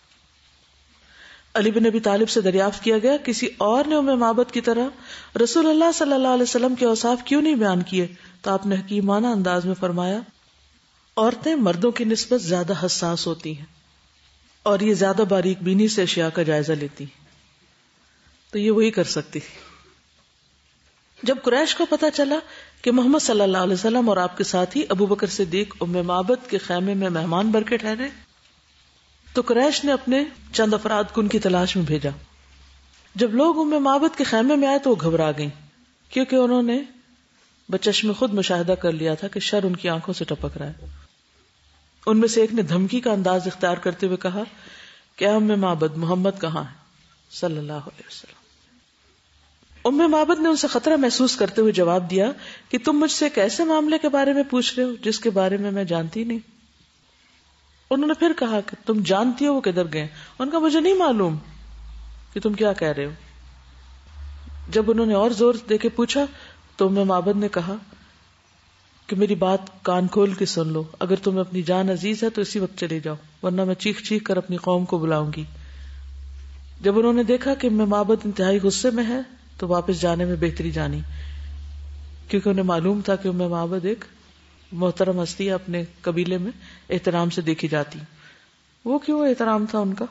علی بن ابی طالب سے دریافت کیا گیا کسی اور نے ام معبد کی طرح رسول اللہ صلی اللہ علیہ وسلم کے اوصاف کیوں نہیں بیان کیے؟ تو آپ نے حکیمانہ انداز میں فرمایا عورتیں مردوں کی نسبت زیادہ حساس ہوتی ہیں اور یہ زیادہ باریک بینی سے اشیاء کا جائزہ لیتی ہیں، تو یہ وہی کر سکتی تھی. جب قریش کو پتا چلا کہ محمد صلی اللہ علیہ وسلم اور آپ کے ساتھی ابو بکر صدیق ام معبد کے خیمے میں مہمان بن کے ٹھہرے، تو قریش نے اپنے چند افراد کو ان کی تلاش میں بھیجا. جب لوگ ام معبد کے خیمے میں آئے تو وہ گھبرا گئیں، کیونکہ انہوں نے بچشم خود مشاہدہ کر لیا تھا کہ شر ان کی آنکھوں سے ٹپک رہا ہے. ان میں سے ایک نے دھمکی کا انداز اختیار کرتے ہوئے کہا کہ ام معبد، محمد کہاں ہے صلی اللہ علیہ وسلم. ام معبد نے ان سے خطرہ محسوس کرتے ہوئے جواب دیا کہ تم مجھ سے ایک ایسے معاملے کے بارے میں پوچھ رہے ہو جس کے بارے میں جانتی نہیں. انہوں نے پھر کہا کہ تم جانتی ہو وہ کدھر گئے؟ ان کا مجھے نہیں معلوم کہ تم کیا کہہ رہے ہو. جب انہوں نے اور زور دے کے پوچھا تو ام معبد نے کہا کہ میری بات کان کھول کے سن لو، اگر تمہیں اپنی جان عزیز ہے تو اسی وقت چلے جاؤ، ورنہ میں چیخ چیخ کر اپنی قوم کو بلاؤں گی. جب انہوں نے دیکھا کہ ام معبد انتہائی غصے میں ہے تو واپس جانے میں بہتری جانی، کیونکہ انہیں معلوم تھا کہ ام معبد ایک محترم ہستی ہے، اپنے قبیلے میں احترام سے دیکھی جاتی. وہ کیوں احترام تھا ان کا؟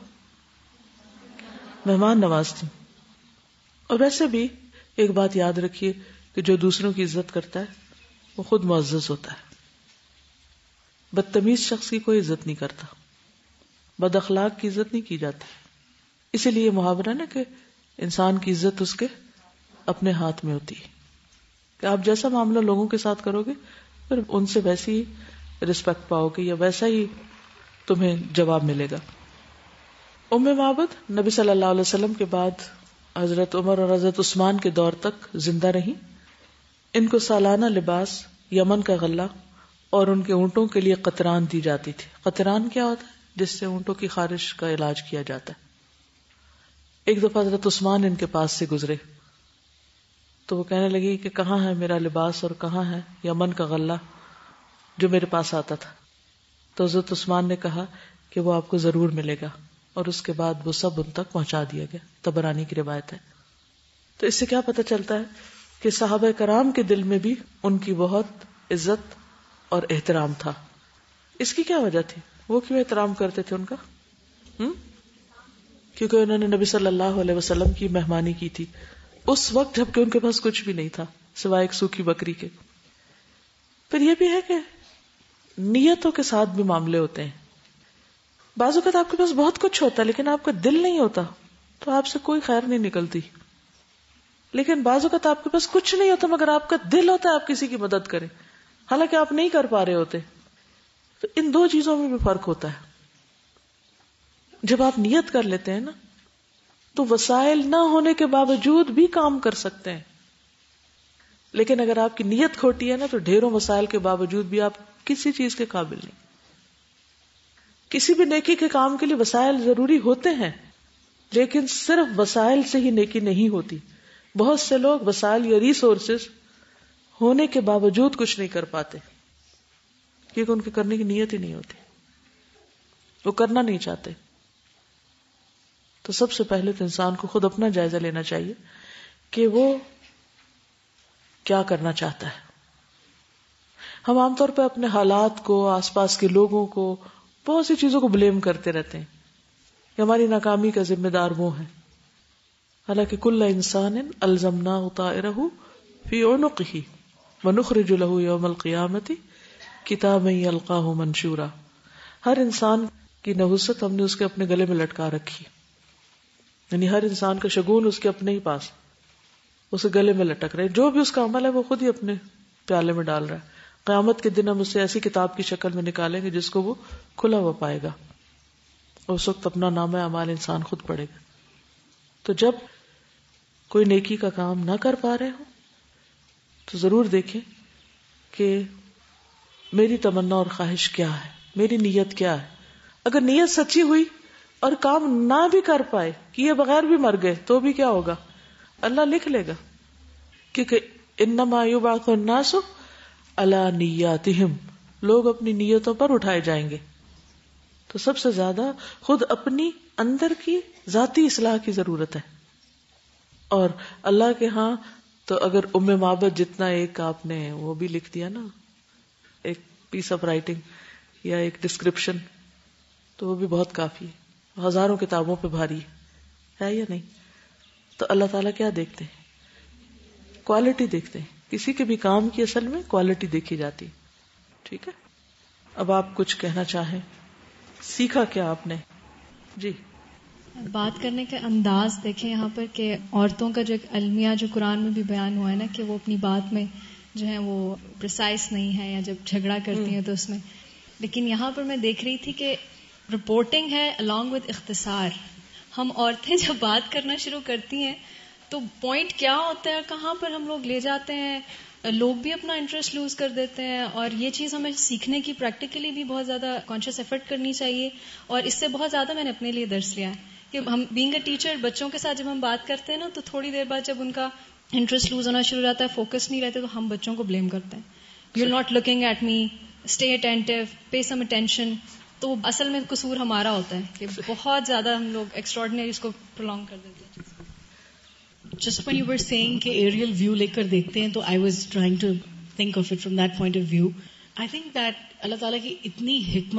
مہمان نواز تھی. اور ویسے بھی ایک بات یاد رکھیے کہ جو دوسروں کی عزت کرتا ہے وہ خود معزز ہوتا ہے. بدتمیز شخص کی کوئی عزت نہیں کرتا، بد اخلاق کی عزت نہیں کی جاتی. اسی لیے محاورہ نا کہ انسان کی عزت اس کے اپنے ہاتھ میں ہوتی ہے، کہ آپ جیسا معاملہ لوگوں کے ساتھ کرو گے پھر ان سے ویسی ہی رسپیکٹ پاؤ گے یا ویسا ہی تمہیں جواب ملے گا. ام معبد نبی صلی اللہ علیہ وسلم کے بعد حضرت عمر اور حضرت عثمان کے دور تک زندہ رہیں. ان کو سالانہ لباس، یمن کا غلہ اور ان کے اونٹوں کے لیے قطران دی جاتی تھی. قطران کیا ہوتا ہے؟ جس سے اونٹوں کی خارش کا علاج کیا جاتا ہے. ایک دفعہ حضرت عثمان ان کے پاس سے گزرے تو وہ کہنے لگی کہ کہاں ہے میرا لباس اور کہاں ہے یمن کا غلہ جو میرے پاس آتا تھا؟ تو حضرت عثمان نے کہا کہ وہ آپ کو ضرور ملے گا، اور اس کے بعد وہ سب ان تک پہنچا دیا گیا. طبرانی کی روایت ہے. تو اس سے کیا پتہ چلتا ہے کہ صحابہ کرام کے دل میں بھی ان کی بہت عزت اور احترام تھا. اس کی کیا وجہ تھی؟ وہ کیوں احترام کرتے تھے ان کا؟ کیونکہ انہوں نے نبی صلی اللہ علیہ وسلم کی مہمانی کی تھی اس وقت جبکہ ان کے پاس کچھ بھی نہیں تھا سوائے ایک سوکھی بکری کے. پھر یہ بھی ہے کہ نیتوں کے ساتھ بھی معاملے ہوتے ہیں. بعض اوقات آپ کے پاس بہت کچھ ہوتا ہے لیکن آپ کا دل نہیں ہوتا تو آپ سے کوئی خیر نہیں نکلتی. لیکن بعض اوقات آپ کے پاس کچھ نہیں ہوتا مگر آپ کا دل ہوتا ہے آپ کسی کی مدد کریں حالانکہ آپ نہیں کر پا رہے ہوتے. تو ان دو چیزوں میں بھی فرق ہوتا ہے. جب آپ نیت کر لیتے ہیں نا تو وسائل نہ ہونے کے باوجود بھی کام کر سکتے ہیں. لیکن اگر آپ کی نیت کھوٹی ہے نا تو ڈھیروں وسائل کے باوجود بھی آپ کسی چیز کے قابل نہیں. کسی بھی نیکی کے کام کے لیے وسائل ضروری ہوتے ہیں لیکن صرف وسائل سے ہی نیکی نہیں ہوتی. بہت سے لوگ وسائل یا ریسورسز ہونے کے باوجود کچھ نہیں کر پاتے کیونکہ ان کے کرنے کی نیت ہی نہیں ہوتی، وہ کرنا نہیں چاہتے. تو سب سے پہلے تو انسان کو خود اپنا جائزہ لینا چاہیے کہ وہ کیا کرنا چاہتا ہے. ہم عام طور پہ اپنے حالات کو، آس پاس کے لوگوں کو، بہت سی چیزوں کو بلیم کرتے رہتے ہیں کہ ہماری ناکامی کا ذمہ دار وہ ہے. حالانکہ کل انسان الزمناہ طائرہ فی عنقہ ونخرج لہ یوم القیامۃ کتابا یلقاہ منشورا. ہر انسان کی نحوست ہم نے اس کے اپنے گلے میں لٹکا رکھی، یعنی ہر انسان کا شگون اس کے اپنے ہی پاس، اسے گلے میں لٹک رہے. جو بھی اس کا عمل ہے وہ خود ہی اپنے پیالے میں ڈال رہا ہے. قیامت کے دن ہم اسے ایسی کتاب کی شکل میں نکالیں گے جس کو وہ کھلا ہوا پائے گا. اس وقت اپنا نامہ اعمال انسان خود پڑھے گا. تو جب کوئی نیکی کا کام نہ کر پا رہے ہو تو ضرور دیکھیں کہ میری تمنا اور خواہش کیا ہے، میری نیت کیا ہے. اگر نیت سچی ہوئی اور کام نہ بھی کر پائے، کیے بغیر بھی مر گئے تو بھی کیا ہوگا؟ اللہ لکھ لے گا، کیونکہ انما یبعث الناس علی نیاتہم، لوگ اپنی نیتوں پر اٹھائے جائیں گے. تو سب سے زیادہ خود اپنی اندر کی ذاتی اصلاح کی ضرورت ہے. اور اللہ کے ہاں تو اگر ام معبد جتنا ایک آپ نے وہ بھی لکھ دیا نا، ایک پیس آف رائٹنگ یا ایک ڈسکرپشن، تو وہ بھی بہت کافی ہے، ہزاروں کتابوں پہ بھاری ہے یا نہیں؟ تو اللہ تعالیٰ کیا دیکھتے ہیں؟ کوالٹی دیکھتے ہیں. کسی کے بھی کام کی اصل میں کوالٹی دیکھی جاتی. ٹھیک ہے، اب آپ کچھ کہنا چاہیں، سیکھا کیا آپ نے؟ جی. بات کرنے کا انداز دیکھیں یہاں پر کہ عورتوں کا جو ایک المیہ جو قرآن میں بھی بیان ہوا ہے نا کہ وہ اپنی بات میں جو ہے وہ پریسائز نہیں ہے، یا جب جھگڑا کرتی ہیں تو اس میں. لیکن یہاں پر میں دیکھ رہی تھی کہ رپورٹنگ ہے along with اختصار. ہم عورتیں جب بات کرنا شروع کرتی ہیں تو پوائنٹ کیا ہوتا ہے، کہاں پر ہم لوگ لے جاتے ہیں، لوگ بھی اپنا انٹرسٹ لوز کر دیتے ہیں. اور یہ چیز ہمیں سیکھنے کی پریکٹیکلی بھی بہت زیادہ کانشیس ایفرٹ کرنی چاہیے. اور اس سے بہت زیادہ میں نے اپنے لیے درس لیا ہے کہ ہم بینگ اے ٹیچر بچوں کے ساتھ جب ہم بات کرتے ہیں نا تو تھوڑی دیر بعد جب ان کا انٹرسٹ لوز ہونا شروع ہو جاتا ہے، فوکس نہیں رہتے، تو ہم بچوں کو بلیم کرتے ہیں. You are not looking at me, stay attentive, pay some attention. تو اصل میں قصور ہمارا ہوتا ہے کہ بہت زیادہ ہم لوگ ایکسٹراڈنری اس کو پرولونگ کر دیتے ہیں. Just when you were saying کہ aerial view لے کر دیکھتے ہیں تو I was trying to think of it from that point of view. I think that اللہ تعالیٰ کی اتنی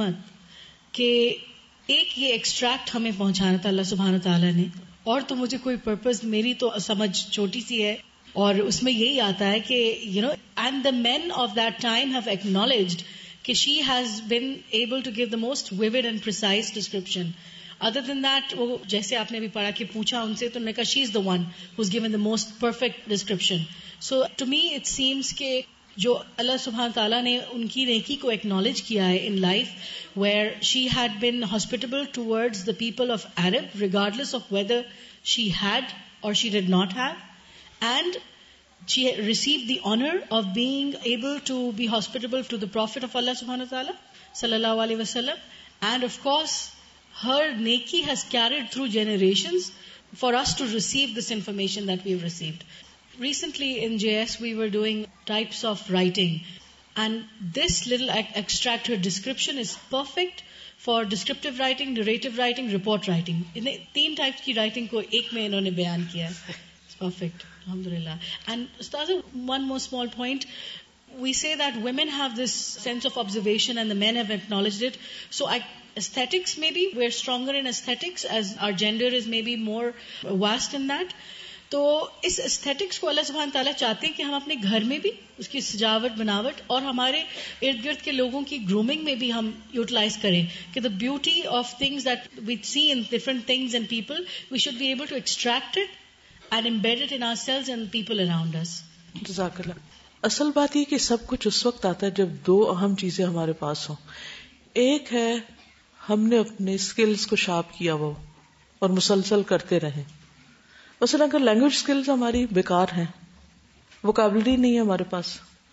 حکمت کہ ایک یہ ایکسٹریکٹ ہمیں پہنچانا تھا اللہ سبحانہ تعالیٰ نے، اور تو مجھے کوئی پرپز، میری تو سمجھ چھوٹی سی ہے، اور اس میں یہی آتا ہے کہ and the men of that time have acknowledged کہ she has been able to give the most vivid and precise description. Other than that, وہ جیسے آپ نے بھی پڑھا کہ پوچھا ان سے تو انہوں نے کہا she is the one who's given the most perfect description. So to me it seems کہ جو اللہ سبحانہ تعالیٰ نے ان کی نیکی کو ایکنالج کیا ہے in life, where she had been hospitable towards the people of Arab regardless of whether she had or she did not have, and she received the honor of being able to be hospitable to the Prophet of Allah subhanahu wa ta'ala sallallahu alaihi wasallam, and of course her neki has carried through generations for us to receive this information that we have received. Recently in JS we were doing types of writing, and this little extract, her description is perfect for descriptive writing, narrative writing, report writing. انہیں 3 types کی writing کو ایک میں انہوں نے بیان کیا ہے. It's perfect. Alhamdulillah. And Ustaz, one more small point. We say that women have this sense of observation and the men have acknowledged it. So aesthetics, maybe we're stronger in aesthetics as our gender is maybe more vast in that. تو اس aesthetics کو اللہ سبحانہ تعالیٰ چاہتے ہیں کہ ہم اپنے گھر میں بھی اس کی سجاوٹ بناوٹ اور ہمارے ارد گرد کے لوگوں کی گرومنگ میں بھی ہم یوٹیلائز کریں کہ the beauty of things that we see in different things and people, we should be able to extract it and embed it in ourselves and people around us. جزاک اللہ. اصل بات یہ کہ سب کچھ اس وقت آتا ہے جب 2 اہم چیزیں ہمارے پاس ہوں. ایک ہے ہم نے اپنے اسکلز کو شارپ کیا وہ اور مسلسل کرتے رہیں. مثلا اگر لینگویج اسکلز ہماری بیکار ہیں، ووکیبلری نہیں ہے ہمارے پاس،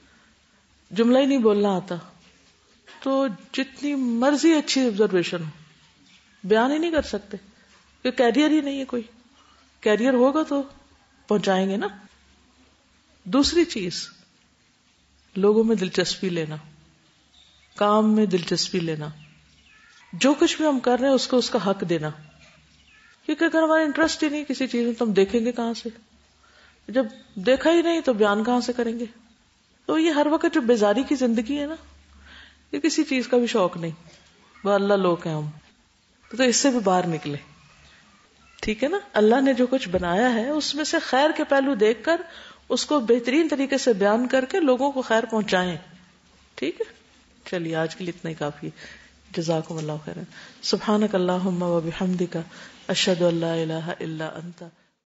جملہ ہی نہیں بولنا آتا، تو جتنی مرضی اچھی آبزرویشن ہو بیان ہی نہیں کر سکتے، کہ کیریئر ہی نہیں ہے. کوئی کیریئر ہوگا تو پہنچائیں گے نا. دوسری چیز، لوگوں میں دلچسپی لینا، کام میں دلچسپی لینا، جو کچھ بھی ہم کر رہے ہیں اس کو اس کا حق دینا. کیونکہ اگر ہمارا انٹرسٹ ہی نہیں کسی چیز میں تو ہم دیکھیں گے کہاں سے؟ جب دیکھا ہی نہیں تو بیان کہاں سے کریں گے؟ تو یہ ہر وقت جو بیزاری کی زندگی ہے نا، یہ کسی چیز کا بھی شوق نہیں، وہ اللہ لوگ ہیں ہم، تو اس سے بھی باہر نکلے. ٹھیک ہے نا؟ اللہ نے جو کچھ بنایا ہے اس میں سے خیر کے پہلو دیکھ کر اس کو بہترین طریقے سے بیان کر کے لوگوں کو خیر پہنچائیں. ٹھیک ہے، چلیے آج کے لیے اتنا ہی کافی ہے. جزاکم اللہ خیرا. سبحانک اللہم و بحمدک، اشہد ان لا الہ الا انت.